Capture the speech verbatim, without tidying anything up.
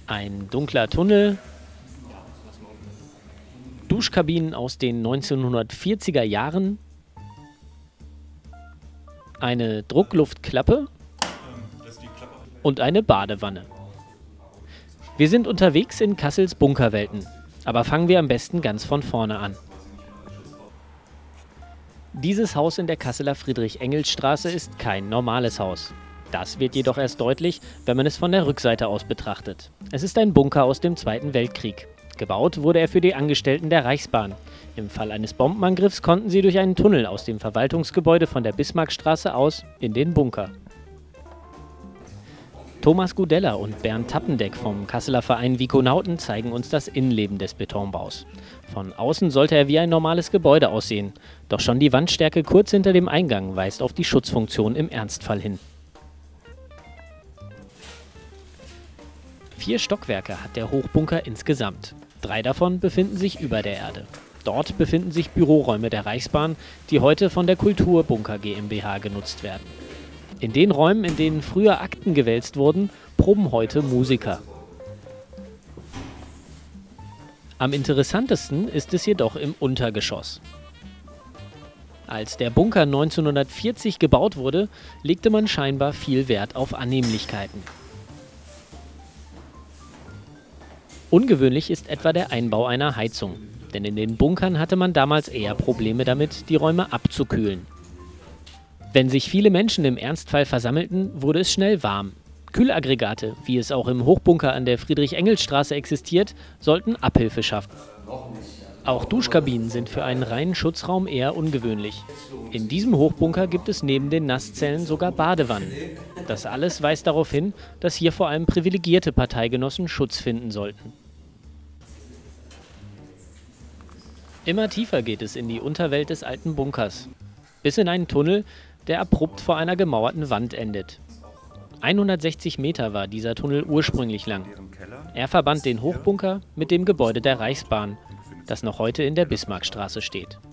Ein dunkler Tunnel, Duschkabinen aus den neunzehnhundertvierziger Jahren, eine Druckluftklappe und eine Badewanne. Wir sind unterwegs in Kassels Bunkerwelten, aber fangen wir am besten ganz von vorne an. Dieses Haus in der Kasseler Friedrich-Engels-Straße ist kein normales Haus. Das wird jedoch erst deutlich, wenn man es von der Rückseite aus betrachtet. Es ist ein Bunker aus dem Zweiten Weltkrieg. Gebaut wurde er für die Angestellten der Reichsbahn. Im Fall eines Bombenangriffs konnten sie durch einen Tunnel aus dem Verwaltungsgebäude von der Bismarckstraße aus in den Bunker. Thomas Gudella und Bernd Tappendeck vom Kasseler Verein Vikonauten zeigen uns das Innenleben des Betonbaus. Von außen sollte er wie ein normales Gebäude aussehen. Doch schon die Wandstärke kurz hinter dem Eingang weist auf die Schutzfunktion im Ernstfall hin. Vier Stockwerke hat der Hochbunker insgesamt. Drei davon befinden sich über der Erde. Dort befinden sich Büroräume der Reichsbahn, die heute von der Kulturbunker GmbH genutzt werden. In den Räumen, in denen früher Akten gewälzt wurden, proben heute Musiker. Am interessantesten ist es jedoch im Untergeschoss. Als der Bunker neunzehnhundertvierzig gebaut wurde, legte man scheinbar viel Wert auf Annehmlichkeiten. Ungewöhnlich ist etwa der Einbau einer Heizung, denn in den Bunkern hatte man damals eher Probleme damit, die Räume abzukühlen. Wenn sich viele Menschen im Ernstfall versammelten, wurde es schnell warm. Kühlaggregate, wie es auch im Hochbunker an der Friedrich-Engels-Straße existiert, sollten Abhilfe schaffen. Auch Duschkabinen sind für einen reinen Schutzraum eher ungewöhnlich. In diesem Hochbunker gibt es neben den Nasszellen sogar Badewannen. Das alles weist darauf hin, dass hier vor allem privilegierte Parteigenossen Schutz finden sollten. Immer tiefer geht es in die Unterwelt des alten Bunkers, bis in einen Tunnel, der abrupt vor einer gemauerten Wand endet. hundertsechzig Meter war dieser Tunnel ursprünglich lang. Er verband den Hochbunker mit dem Gebäude der Reichsbahn, das noch heute in der Bismarckstraße steht.